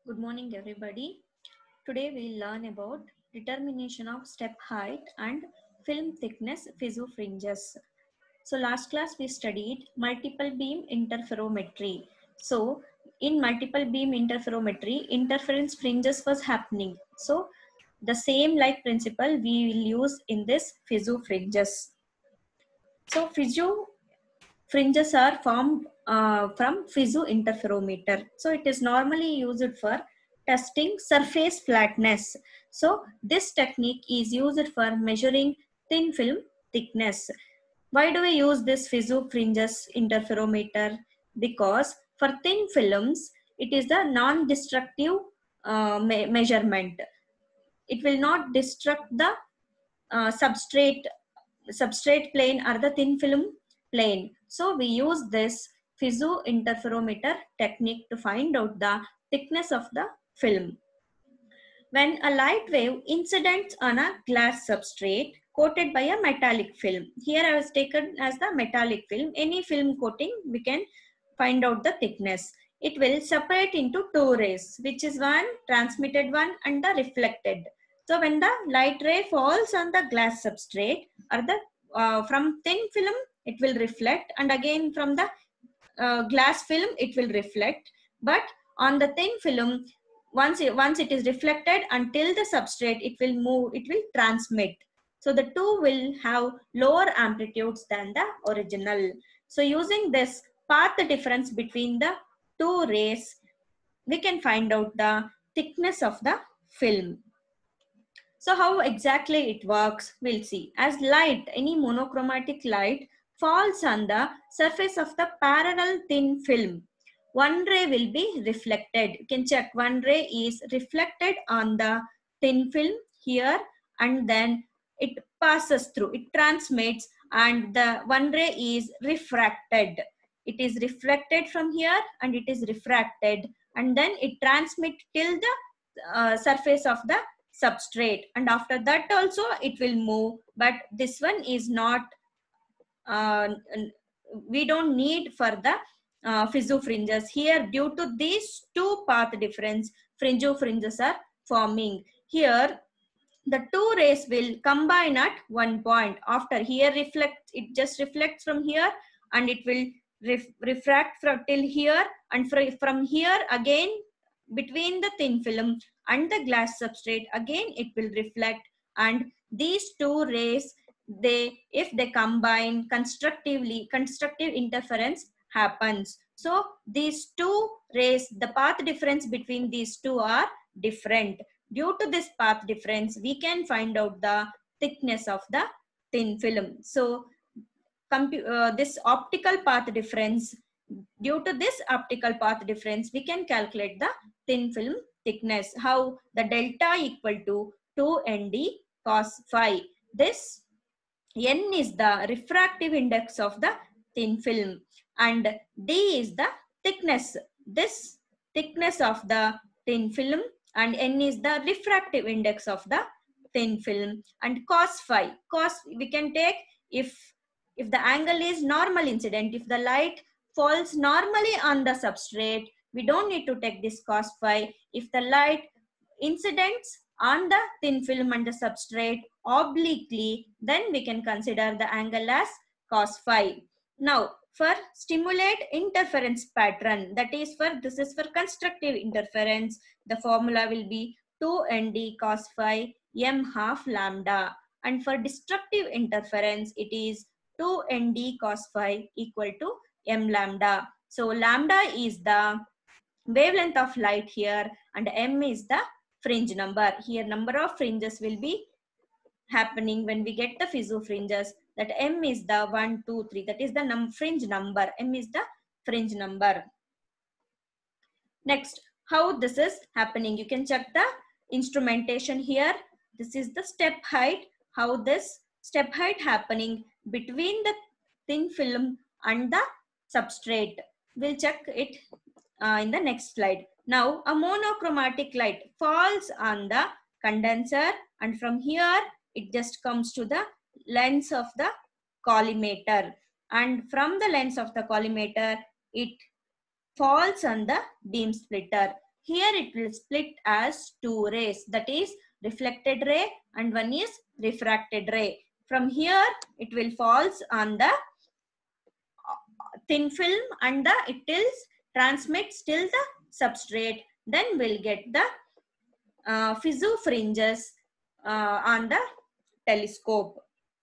Good morning, everybody. Today we'll learn about determination of step height and film thickness fringes. So last class we studied multiple beam interferometry. So in multiple beam interferometry, interference fringes was happening. So the same like principle we will use in this fringes. So fringes are formed from interferometer. So it is normally used for testing surface flatness. So this technique is used for measuring thin film thickness. Why do we use this fringes interferometer? Because for thin films, it is the non-destructive measurement. It will not destruct the substrate plane or the thin film plane. So we use this interferometer technique to find out the thickness of the film. When a light wave incidents on a glass substrate coated by a metallic film. Here I was taken as the metallic film. Any film coating, we can find out the thickness. It will separate into two rays, which is one transmitted one and the reflected. So when the light ray falls on the glass substrate or the from thin film, it will reflect, and again from the glass film, it will reflect. But on the thin film, once it is reflected until the substrate, it will move, it will transmit. So the two will have lower amplitudes than the original. So using this path difference between the two rays, we can find out the thickness of the film. So how exactly it works, we'll see. As light, any monochromatic light falls on the surface of the parallel thin film, one ray will be reflected. You can check, one ray is reflected on the thin film here, and then it passes through, it transmits, and the one ray is refracted. It is reflected from here and it is refracted, and then it transmits till the surface of the substrate, and after that also it will move. But this one is not, we don't need for the fringes here. Due to these two path difference, fringes are forming. Here the two rays will combine at one point. After here reflect, it just reflects from here, and it will refract from till here, and from here again between the thin film and the glass substrate, again it will reflect. And these two rays, they, if they combine constructively, constructive interference happens. So these two rays, the path difference between these two are different. Due to this path difference, we can find out the thickness of the thin film. So this optical path difference, due to this optical path difference, we can calculate the thin film thickness. How? The delta equal to 2nd cos phi. This n is the refractive index of the thin film, and d is the thickness, this thickness of the thin film, and n is the refractive index of the thin film. And cos phi, cos we can take if the angle is normal incident, if the light falls normally on the substrate, we don't need to take this cos phi. If the light incidents on the thin film and the substrate obliquely, then we can consider the angle as cos phi. Now, for stimulate interference pattern, that is for, this is for constructive interference, the formula will be 2nd cos phi m half lambda. And for destructive interference, it is 2nd cos phi equal to m lambda. So lambda is the wavelength of light here, and m is the fringe number. Here number of fringes will be happening when we get the fringes. That m is the 1, 2, 3. That is the fringe number. M is the fringe number. Next, how this is happening? You can check the instrumentation here. This is the step height. How this step height happening between the thin film and the substrate. We'll check it in the next slide. Now, a monochromatic light falls on the condenser, and from here it just comes to the lens of the collimator, and from the lens of the collimator it falls on the beam splitter. here it will split as two rays, that is reflected ray and one is refracted ray. From here it will falls on the thin film and it will transmits till the substrate. Then we'll get the Fizeau fringes on the telescope.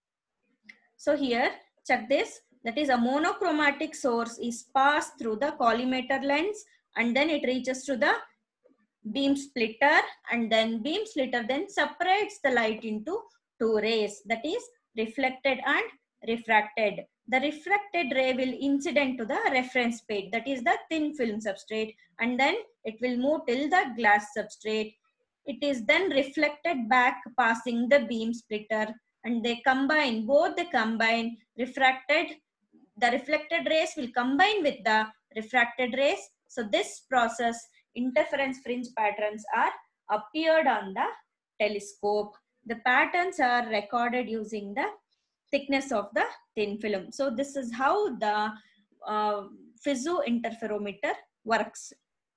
So here, check this. That is a monochromatic source is passed through the collimator lens and then it reaches to the beam splitter, and then beam splitter then separates the light into two rays, that is reflected and refracted. The refracted ray will incident to the reference plate, that is the thin film substrate, and then it will move till the glass substrate. It is then reflected back passing the beam splitter, and they combine, both they combine refracted, the reflected rays will combine with the refracted rays. So this process, interference fringe patterns are appeared on the telescope. The patterns are recorded using the thickness of the thin film. So this is how the Fizeau interferometer works.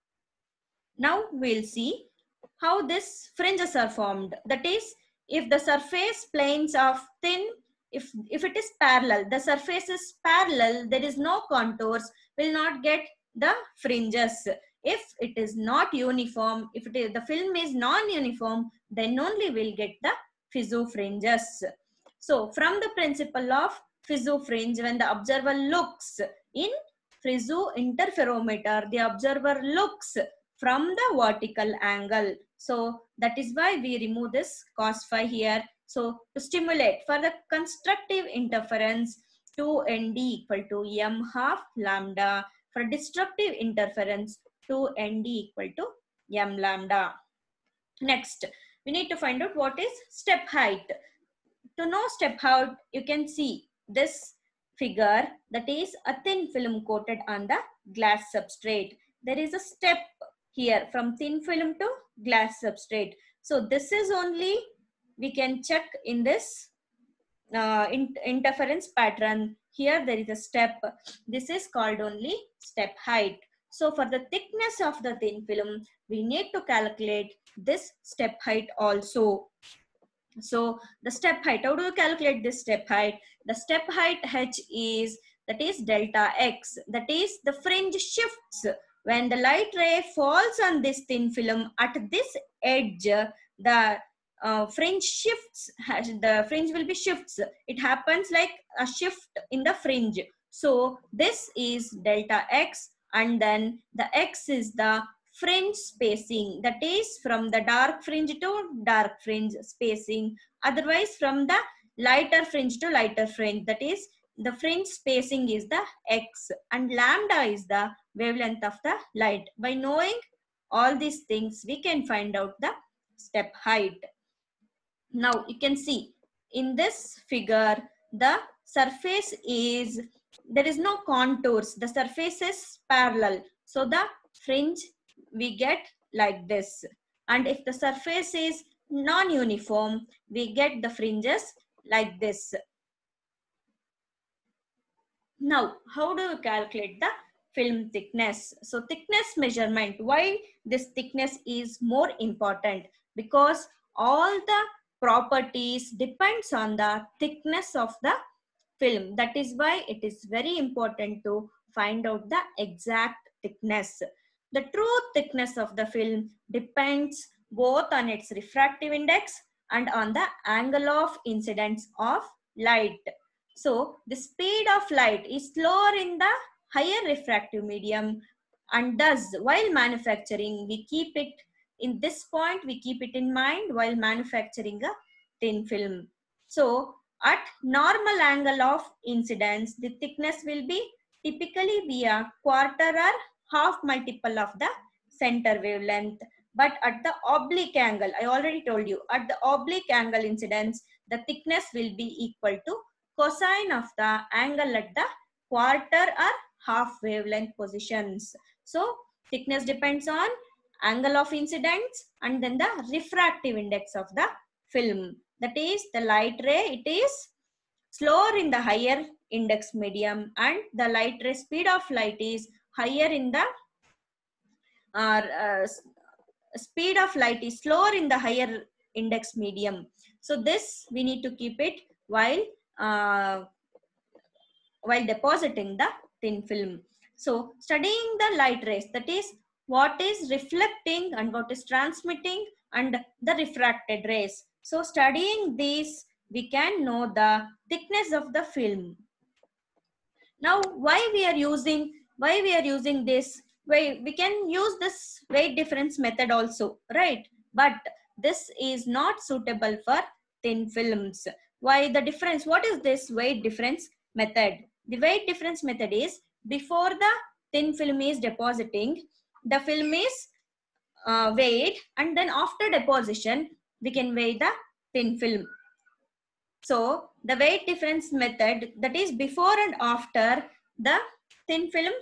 Now we'll see how these fringes are formed. That is, if the surface planes of thin, if it is parallel, the surface is parallel, there is no contours, will not get the fringes. If it is not uniform, if it is, the film is non-uniform, then only we'll get the Fizeau fringes. So from the principle of Fizeau fringe, when the observer looks in Fizeau interferometer, the observer looks from the vertical angle. So that is why we remove this cos phi here. So to stimulate for the constructive interference, 2nd equal to m half lambda. For destructive interference, 2nd equal to m lambda. Next, we need to find out what is step height. To know step height, you can see this figure, that is a thin film coated on the glass substrate. There is a step here from thin film to glass substrate. So this is only we can check in this interference pattern. Here there is a step. This is called only step height. So for the thickness of the thin film, we need to calculate this step height also. So the step height, how do you calculate this step height? The step height h is, that is delta x, that is the fringe shifts. When the light ray falls on this thin film at this edge, the fringe shifts, the fringe will be shifts. It happens like a shift in the fringe. So this is delta x, and then the x is the fringe spacing, that is from the dark fringe to dark fringe spacing, otherwise from the lighter fringe to lighter fringe, that is the fringe spacing is the x, and lambda is the wavelength of the light. By knowing all these things, we can find out the step height. Now you can see in this figure, the surface is, there is no contours, the surface is parallel, so the fringe we get like this. And if the surface is non-uniform, we get the fringes like this. Now, how do you calculate the film thickness? So thickness measurement, why this thickness is more important? Because all the properties depends on the thickness of the film. That is why it is very important to find out the exact thickness. The true thickness of the film depends both on its refractive index and on the angle of incidence of light. So the speed of light is slower in the higher refractive medium, and thus while manufacturing we keep it in this point, we keep it in mind while manufacturing a thin film. So at normal angle of incidence, the thickness will be typically be a quarter or half multiple of the center wavelength. But at the oblique angle, I already told you, at the oblique angle incidence, the thickness will be equal to cosine of the angle at the quarter or half wavelength positions. So thickness depends on angle of incidence and then the refractive index of the film. That is the light ray, it is slower in the higher index medium, and the light ray speed of light is higher in the speed of light is slower in the higher index medium. So this we need to keep it uh, while depositing the thin film. So studying the light rays, that is what is reflecting and what is transmitting and the refracted rays. So studying these, we can know the thickness of the film. Now why we are using this? We can use this weight difference method also, right? But this is not suitable for thin films. Why the difference? What is this weight difference method? The weight difference method is, before the thin film is depositing, the film is weighed, and then after deposition we can weigh the thin film. So the weight difference method, that is before and after the thin film,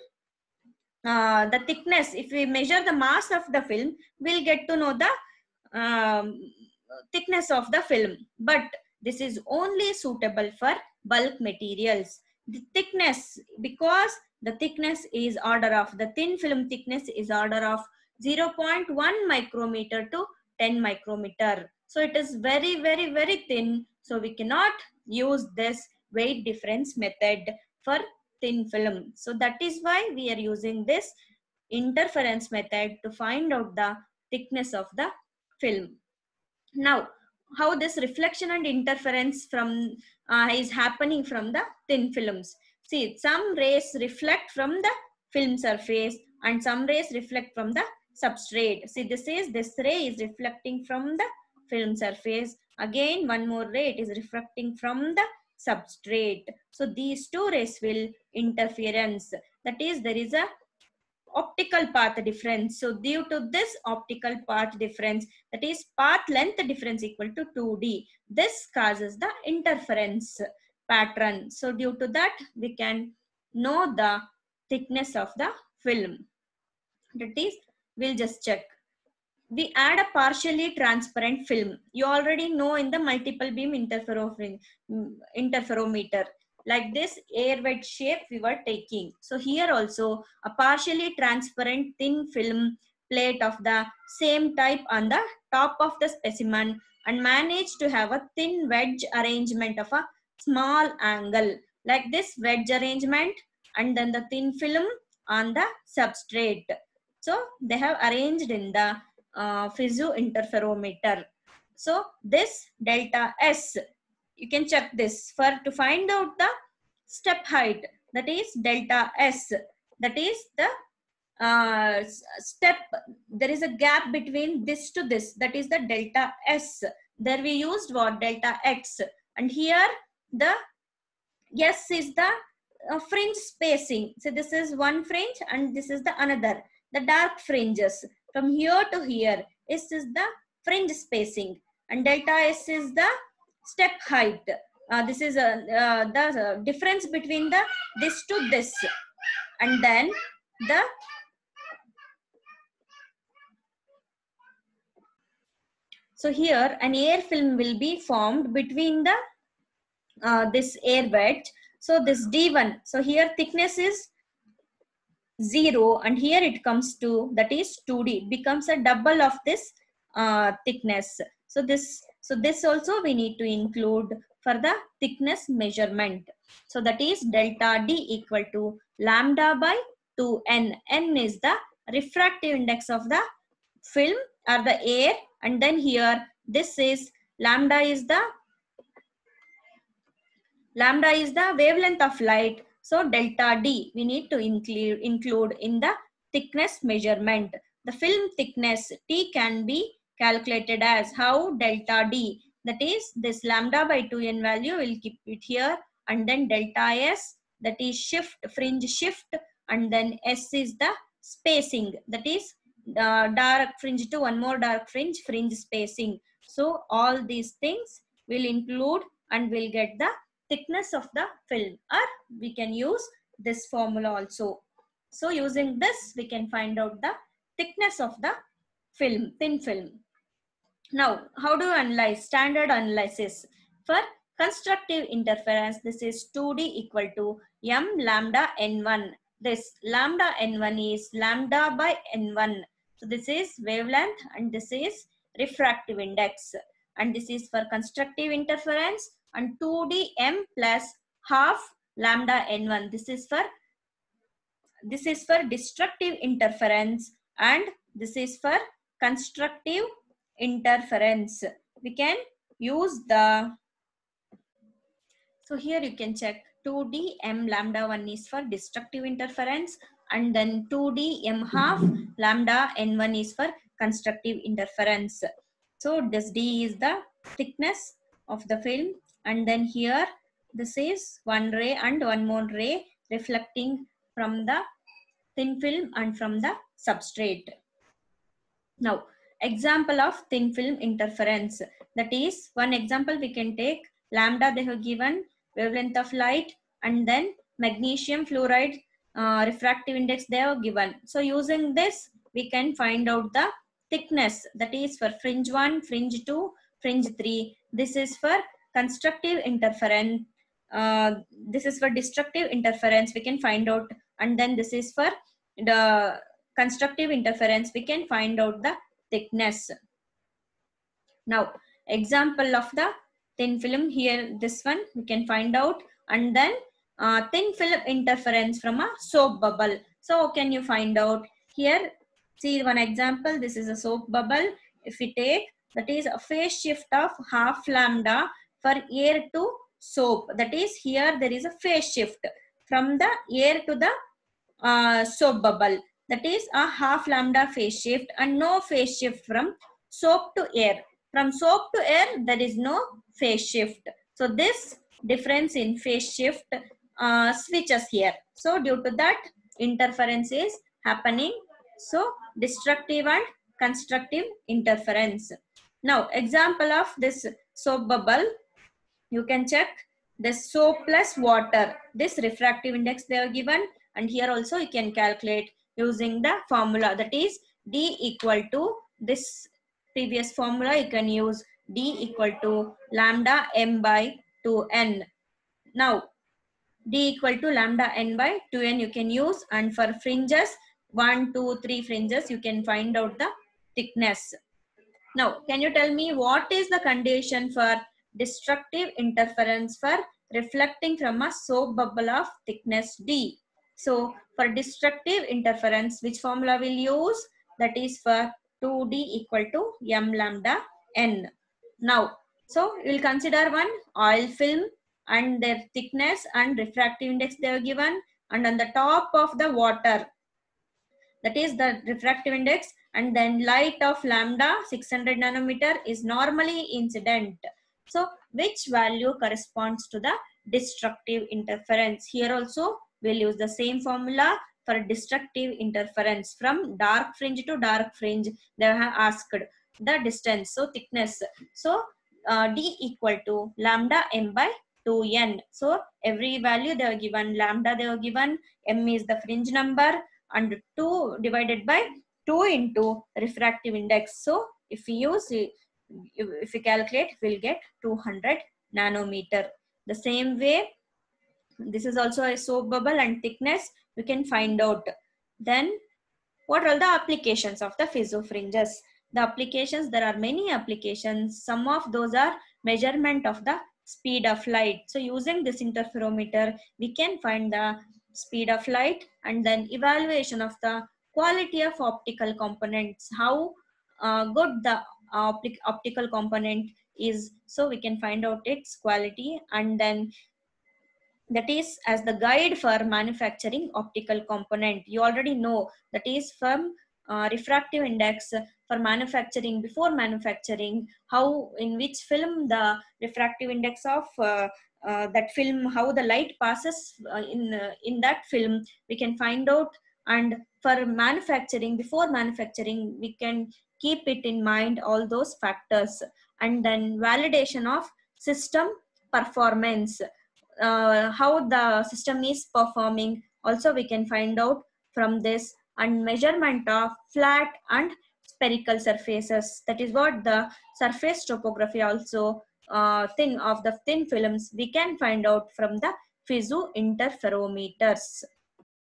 the thickness, if we measure the mass of the film, we'll get to know the thickness of the film. But this is only suitable for bulk materials. The thickness, because the thickness is order of, the thin film thickness is order of 0.1 micrometer to 10 micrometer. So it is very, very, very thin. So we cannot use this weight difference method for thin film. So that is why we are using this interference method to find out the thickness of the film. Now, how this reflection and interference from is happening from the thin films. See, some rays reflect from the film surface and some rays reflect from the substrate. See, this ray is reflecting from the film surface. Again, one more ray, it is reflecting from the substrate. So these two rays will interference. That is, there is a optical path difference. So due to this optical path difference, that is path length difference equal to 2d, this causes the interference pattern. So due to that, we can know the thickness of the film. That is, we'll just check. We add a partially transparent film. You already know in the multiple beam interferometer, like this air wedge shape we were taking. So here also a partially transparent thin film plate of the same type on the top of the specimen, and managed to have a thin wedge arrangement of a small angle, like this wedge arrangement, and then the thin film on the substrate. So they have arranged in the piezo interferometer. So this delta S, you can check this for to find out the step height, that is delta S, that is the step, there is a gap between this to this, that is the delta S. There we used what? Delta X. And here the S is the fringe spacing. So this is one fringe and this is the another, the dark fringes. From here to here, S is the fringe spacing and delta S is the step height. This is the difference between the this to this. And then the so here an air film will be formed between the this air wedge. So this D1, so here thickness is 0 and here it comes to, that is 2D, it becomes a double of this thickness. So this also we need to include for the thickness measurement. So that is delta D equal to lambda by 2n. N is the refractive index of the film or the air, and then here this is lambda is the wavelength of light. So delta D we need to include in the thickness measurement. The film thickness T can be calculated as how? Delta D, that is this lambda by 2n value, will keep it here, and then delta S, that is shift, fringe shift, and then S is the spacing, that is dark fringe to one more dark fringe spacing. So all these things will include and will get the thickness of the film, or we can use this formula also. So using this we can find out the thickness of the film, thin film. Now how do you analyze? Standard analysis for constructive interference, this is 2D equal to m lambda n1. This lambda n1 is lambda by n1. So this is wavelength and this is refractive index. And this is for constructive interference, and 2D m plus half lambda n1. This is for destructive interference, and this is for constructive interference. We can use the, so here you can check 2D m lambda 1 is for destructive interference, and then 2D m half lambda n1 is for constructive interference. So this D is the thickness of the film, and then here this is one ray and one more ray reflecting from the thin film and from the substrate. Now, example of thin film interference. That is, one example we can take lambda, they have given wavelength of light, and then magnesium fluoride refractive index they have given. So using this, we can find out the thickness, that is for fringe 1, fringe 2, fringe 3. This is for constructive interference. This is for destructive interference, we can find out, and then this is for the constructive interference, we can find out the thickness. Now, example of the thin film, here this one we can find out, and then thin film interference from a soap bubble. So how can you find out? Here, see one example, this is a soap bubble. If we take, that is a phase shift of half lambda for air to soap. That is, here there is a phase shift from the air to the soap bubble. That is a half lambda phase shift, and no phase shift from soap to air. From soap to air, there is no phase shift. So this difference in phase shift switches here. So due to that, interference is happening. So destructive and constructive interference. Now, example of this soap bubble, you can check this soap plus water. This refractive index they are given, and here also you can calculate using the formula, that is D equal to this previous formula. You can use D equal to lambda m by 2n. Now D equal to lambda n by 2n you can use, and for fringes 1, 2, 3 fringes you can find out the thickness. Now can you tell me what is the condition for destructive interference for reflecting from a soap bubble of thickness D? So for destructive interference, which formula will use? That is for 2D equal to m lambda n. Now, so we will consider one oil film and their thickness and refractive index they are given, and on the top of the water, that is the refractive index, and then light of lambda 600 nanometer is normally incident. So which value corresponds to the destructive interference? Here also we'll use the same formula for destructive interference. From dark fringe to dark fringe, they have asked the distance, so thickness. So D equal to lambda m by 2n. So every value they are given, lambda they are given, m is the fringe number, and 2 divided by 2 into refractive index. So if we use, if we calculate, we'll get 200 nanometer. The same way, this is also a soap bubble, and thickness we can find out. Then what are the applications of the piezo fringes? The applications, there are many applications. Some of those are measurement of the speed of light. So using this interferometer, we can find the speed of light, and then evaluation of the quality of optical components, how good the optical component is. So we can find out its quality, and then that is as the guide for manufacturing optical component. You already know that is from refractive index for manufacturing, before manufacturing, how in which film the refractive index of that film, how the light passes in that film, we can find out. And for manufacturing, before manufacturing, we can keep it in mind, all those factors. And then validation of system performance, how the system is performing, also we can find out from this. And measurement of flat and spherical surfaces, that is what the surface topography also thing of the thin films we can find out from the piezo interferometers.